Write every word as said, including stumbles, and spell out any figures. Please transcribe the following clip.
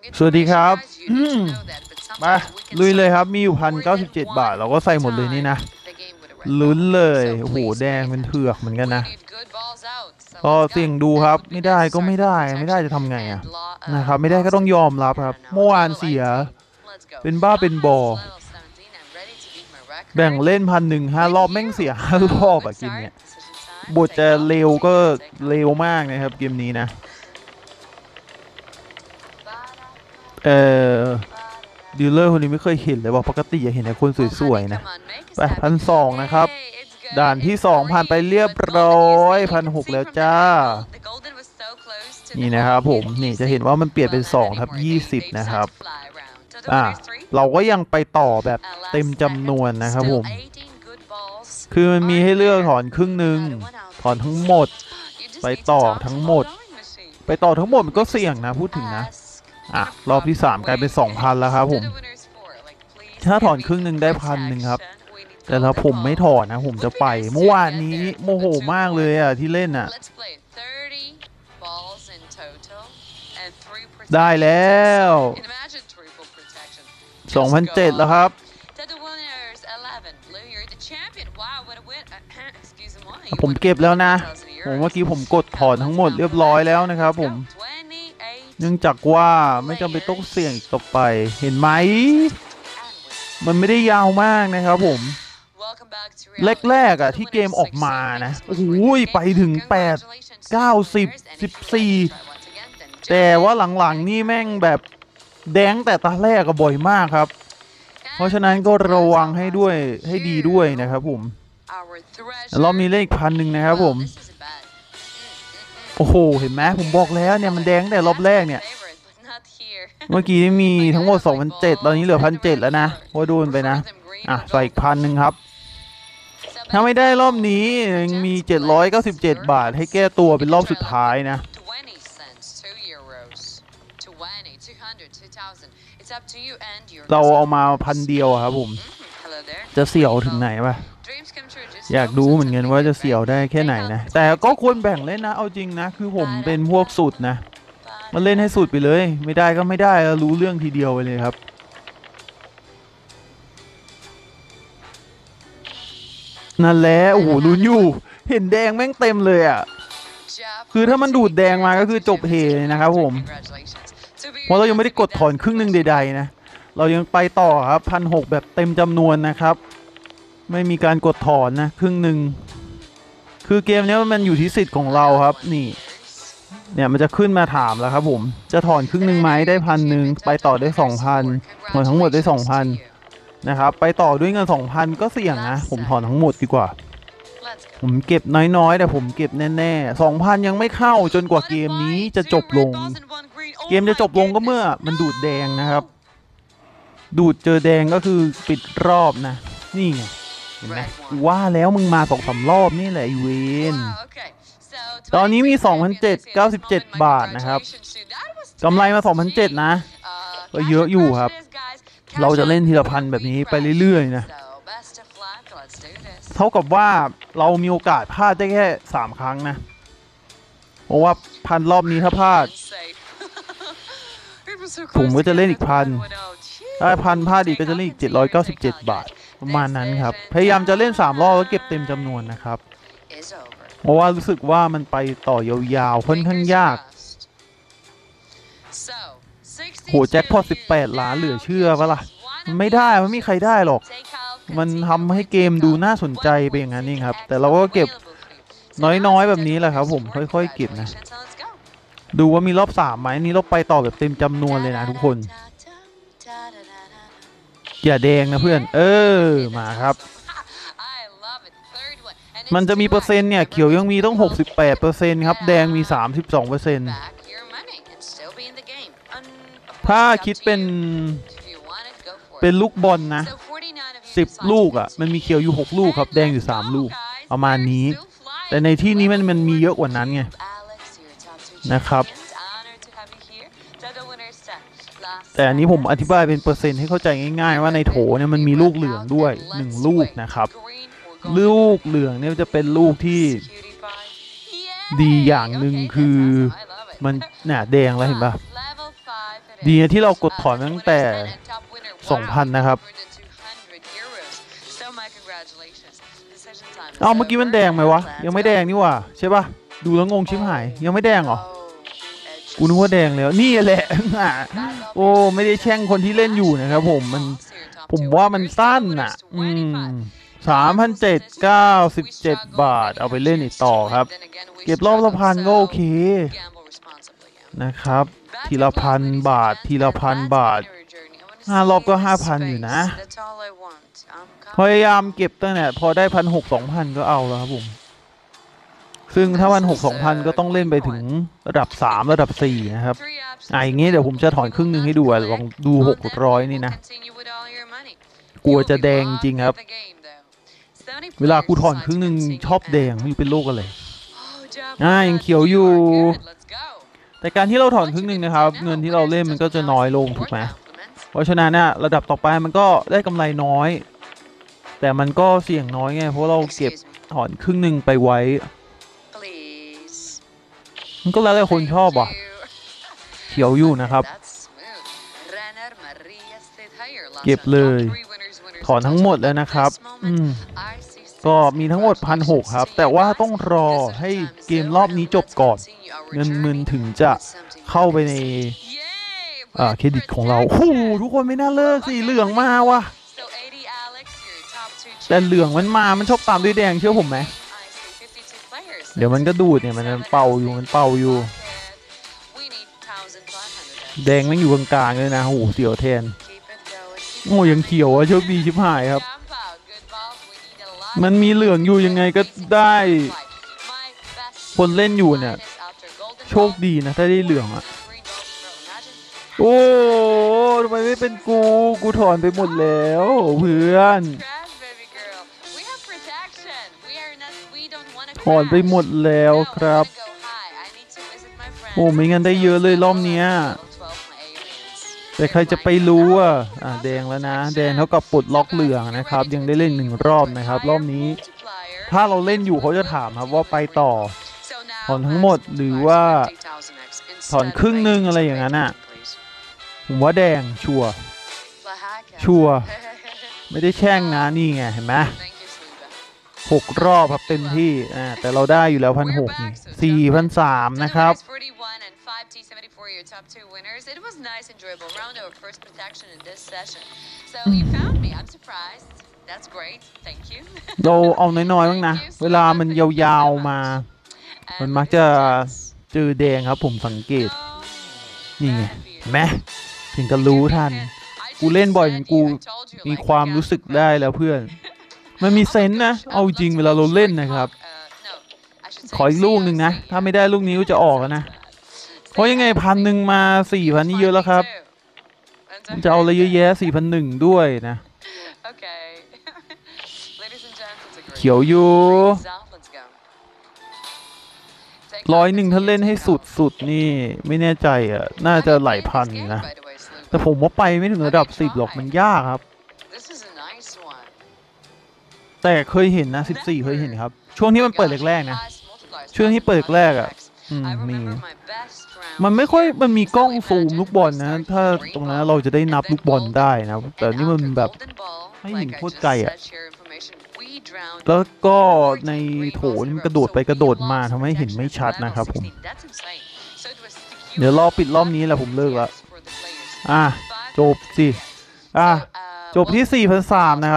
สวัสดีครับมาลุยเลยครับมีอยู่พันเก้าสิบเจ็ดบาทเราก็ใส่หมดเลยนี่นะลุ้นเลยโอ้โหแดงเป็นเถือกเหมือนกันนะก็เสี่ยงดูครับไม่ได้ก็ไม่ได้ไม่ได้จะทำไงอ่ะนะครับไม่ได้ก็ต้องยอมรับครับเมื่อวานเสียเป็นบ้าเป็นบอแบ่งเล่นพันหนึ่งห้ารอบแม่งเสียห้ารอบอะเกมเนี้ยบทจะเร็วก็เร็วมากนะครับเกมนี้นะเออดีลเลอร์คนนี้ไม่เคยเห็นเลยว่าปกติอยากเห็นแต่คนสวยๆนะไปพันสองนะครับด่านที่สองผ่านไปเรียบร้อยพันหกแล้วจ้านี่นะครับผมนี่จะเห็นว่ามันเปลี่ยนเป็นสองทับยี่สิบนะครับอ่าเราก็ยังไปต่อแบบเต็มจำนวนนะครับผมคือมันมีให้เลือกถอนครึ่งหนึ่งถอนทั้งหมดไปต่อทั้งหมดไปต่อทั้งหมดมันก็เสี่ยงนะพูดถึงนะอ่ะรอบที่สามกลายเป็นสองพันแล้วครับผมถ้าถอนครึ่งหนึ่งได้พันหนึ่งครับแต่ถ้าผมไม่ถอนนะผมจะไปเมื่อวานนี้โมโหมากเลยอ่ะที่เล่นอ่ะได้แล้วสองพันเจ็ดแล้วครับผมเก็บแล้วนะผมเมื่อกี้ผมกดถอนทั้งหมดเรียบร้อยแล้วนะครับผมเนื่องจากว่าไม่จำเป็นต้องเสี่ยงอีกต่อไปเห็นไหมมันไม่ได้ยาวมากนะครับผมแรกๆอ่ะที่เกมออกมานะโอ้โหไปถึงแปด เก้า สิบ สิบสี่ แต่ว่าหลังๆนี่แม่งแบบแดงแต่ตาแรกก็บ่อยมากครับเพราะฉะนั้นก็ระวังให้ด้วยให้ดีด้วยนะครับผมรอบนี้เลขพันหนึ่งนะครับผมโอ้โหเห็นไหมผมบอกแล้วเนี่ยมันแดงแต่รอบแรกเนี่ยเมื่อกี้มีทั้งหมด สองพันเจ็ดร้อย ตอนนี้เหลือ หนึ่งพันเจ็ดร้อย แล้วนะโอ้โดนไปนะอ่ะใส่อีกพันหนึ่งครับถ้าไม่ได้รอบนี้ยังมีเจ็ดร้อยเก้าสิบเจ็ดบาทให้แก้ตัวเป็นรอบสุดท้ายนะเราเอามาพันเดียวครับผมจะเสี่ยวถึงไหนปะอยากดูเหมือนกันว่าจะเสี่ยวได้แค่ไหนนะแต่ก็ควรแบ่งเล่นนะเอาจริงนะคือผมเป็นพวกสุดนะมาเล่นให้สุดไปเลยไม่ได้ก็ไม่ได้รู้เรื่องทีเดียวไปเลยครับนั่นแหละโอ้โหลุ้นอยู่เห็นแดงแม่งเต็มเลยอ่ะคือถ้ามันดูดแดงมาก็คือจบเฮเลยนะครับผมเพราะเรายังไม่ได้กดถอนครึ่งหนึ่งใดๆนะเรายังไปต่อครับพันหกแบบเต็มจำนวนนะครับไม่มีการกดถอนนะครึ่งหนึ่งคือเกมนี้มันอยู่ที่สิทธิ์ของเราครับนี่เนี่ยมันจะขึ้นมาถามแล้วครับผมจะถอนครึ่งหนึ่งไหมได้พันหนึ่งไปต่อได้สองพันถอนทั้งหมดได้สองพันนะครับไปต่อด้วยเงิน สองพัน ก็เสี่ยงนะผมถอนทั้งหมดดีกว่าผมเก็บน้อยๆแต่ผมเก็บแน่ๆ สองพัน ยังไม่เข้าจนกว่าเกมนี้จะจบลงเกมจะจบลงก็เมื่อมันดูดแดงนะครับดูดเจอแดงก็คือปิดรอบนะนี่ไงเห็นไหมว่าแล้วมึงมาสองสามรอบนี่แหละอีเวนตอนนี้มี สองพันเจ็ดร้อยเก้าสิบเจ็ด บาทนะครับกำไรมา สองพันเจ็ดร้อย นะก็เยอะอยู่ครับเราจะเล่นทีละพันแบบนี้ไปเรื่อยๆนะเท่ากับว่าเรามีโอกาสพลาดได้แค่สามครั้งนะเพราะว่าพันรอบนี้ถ้าพลาดผมก็จะเล่นอีกพันถ้าพันพลาดอีกก็จะเล่นอีกเจ็ดร้อยเก้าสิบเจ็ดบาทประมาณนั้นครับพยายามจะเล่นสามรอบแล้วเก็บเต็มจำนวนนะครับเพราะว่ารู้สึกว่ามันไปต่อยาวๆค่อนข้างยากโหแจ็คพอตสิบแปดล้านเหลือเชื่อปะล่ะมันไม่ได้มันไม่มีใครได้หรอกมันทำให้เกมดูน่าสนใจไปอย่างนั้นเองครับแต่เราก็เก็บน้อยๆแบบนี้แหละครับผมค่อยๆเก็บนะดูว่ามีรอบสามไหมนี่เราไปต่อแบบเต็มจำนวนเลยนะทุกคนอย่าแดงนะเพื่อนเออมาครับมันจะมีเปอร์เซ็นต์เนี่ยเขียวยังมีต้อง หกสิบแปดเปอร์เซ็นต์ ครับแดงมี สามสิบสองเปอร์เซ็นต์ ถ้าคิดเป็นเป็นลูกบอลนะสิบลูกอ่ะมันมีเขียวอยู่หกลูกครับแดงอยู่สามลูกประมาณนี้แต่ในที่นี้มันมันมีเยอะกว่านั้นไงนะครับแต่อันนี้ผมอธิบายเป็นเปอร์เซ็นต์ให้เข้าใจง่ายๆว่าในโถเนี่ยมันมีลูกเหลืองด้วยหนึ่งลูกนะครับลูกเหลืองเนี่ยจะเป็นลูกที่ดีอย่างหนึ่งคือมันเนี่ยแดงแล้วเห็นปะดีนะที่เรากดถอนตั้งแต่ สองพัน นะครับเอ้าเมื่อกี้มันแดงไหมวะยังไม่แดงนี่หว่าใช่ป่ะดูแล้วงงชิบหายยังไม่แดงเหรอกูนึกว่าแดงแล้วนี่แหละโอ้ไม่ได้แช่งคนที่เล่นอยู่นะครับผมมันผมว่ามันสั้นอ่ะอืมสามพันเจ็ดเก้าสิบเจ็ดบาทเอาไปเล่นอีกต่อครับเก็บรอบละพันก็โอเคนะครับทีละพันบาททีละพันบาทห้ารอบก็ห้าพันอยู่นะพยายามเก็บตั้งแต่พอได้พันหกสองพันก็เอาแล้วครับผมซึ่งถ้าพันหกสองพันก็ต้องเล่นไปถึงระดับสามระดับสี่นะครับอ่ะอย่างงี้เดี๋ยวผมจะถอนครึ่งหนึ่งให้ดูอ่ะลองดูหกร้อยนี่นะกลัวจะแดงจริงครับเวลากูถอนครึ่งหนึ่งชอบแดงไม่รู้เป็นโรคอะไรอ่ายังเขียวอยู่แต่การที่เราถอนครึ่งหนึ่งนะครับเงินที่เราเล่นมันก็จะน้อยลงถูกไหมเพราะฉะนั้นเนี่ยระดับต่อไปมันก็ได้กำไรน้อยแต่มันก็เสี่ยงน้อยไงเพราะเราเก็บถอนครึ่งหนึ่งไปไว้มันก็แล้วแต่คนชอบอ่ะเขียวอยู่นะครับเก็บเลยถอนทั้งหมดแล้วนะครับอืมก็มีทั้งหมดพันหกครับแต่ว่าต้องรอให้เกมรอบนี้จบก่อนเงินมึนถึงจะเข้าไปในอ่าเครดิตของเราโอ้โหทุกคนไม่น่าเลิกสิเหลืองมาวะแต่เหลืองมันมามันชอบตามด้วยแดงเชื่อผมไหมเดี๋ยวมันก็ดูดเนี่ยมันเป่าอยู่มันเป่าอยู่แดงมันอยู่กลางๆเลยนะโอ้โหเสียวแทนโอ้ยังเขียวอะโชคดีชิบหายครับมันมีเหลืองอยู่ยังไงก็ได้คนเล่นอยู่เนี่ยโชคดีนะถ้าได้เหลืองอะโอ้ทำไมไม่เป็นกูกูถอนไปหมดแล้วเพื่อนถอนไปหมดแล้วครับโอ้ไม่งั้นได้เยอะเลยรอบเนี้ยแต่ใครจะไปรู้อ่ะอ่ะแดงแล้วนะแดงเท่ากับปลดล็อกเหลืองนะครับยังได้เล่นหนึ่งรอบนะครับรอบนี้ถ้าเราเล่นอยู่เขาจะถามครับว่าไปต่อถอนทั้งหมดหรือว่าถอนครึ่งนึงอะไรอย่างนั้นอ่ะผมว่าแดงชัวร์ชัวร์ไม่ได้แช่งนะนี่ไงเห็นไหมหกรอบครับเต็มที่อ่าแต่เราได้อยู่แล้วพันหกนี่สี่พันสามนะครับเราเอาน้อยๆบ้างนะเวลามันยาวๆมามันมักจะเจอแดงครับผมสังเกตนี่ไงเห็นไหมถึงจะรู้ทันกูเล่นบ่อยกูมีความรู้สึกได้แล้วเพื่อนมันมีเซนส์นะเอาจริงเวลาเราเล่นนะครับขออีกลูกหนึ่งนะถ้าไม่ได้ลูกนี้ก็จะออกนะเพราะยังไงพันหนึ่งมาสี่พันนี่เยอะแล้วครับจะเอาอะไรเยอะแยะสี่พันหนึ่งด้วยนะเขียวอยู่ร้อยหนึ่งถ้าเล่นให้สุดสุดนี่ไม่แน่ใจอ่ะน่าจะหลายพันนะแต่ผมว่าไปไม่ถึงระดับสิบหรอกมันยากครับแต่เคยเห็นนะสิบสี่เคยเห็นครับช่วงที่มันเปิดแรกๆนะช่วงที่เปิดแรกอ่ะอืมมีมันไม่ค่อยมันมีกล้องซูมลูกบอลนะถ้าตรงนั้นเราจะได้นับลูกบอลได้นะแต่นี่มันแบบให้เห็นโคตรไกลอ่ะแล้วก็ในโถมันกระโดดไปกระโดดมาทำให้เห็นไม่ชัดนะครับผมเดี๋ยวรอปิดรอบนี้แหละผมเลิกละอ่ะจบสิอ่ะจบที่ สี่พันสามร้อย นะครับ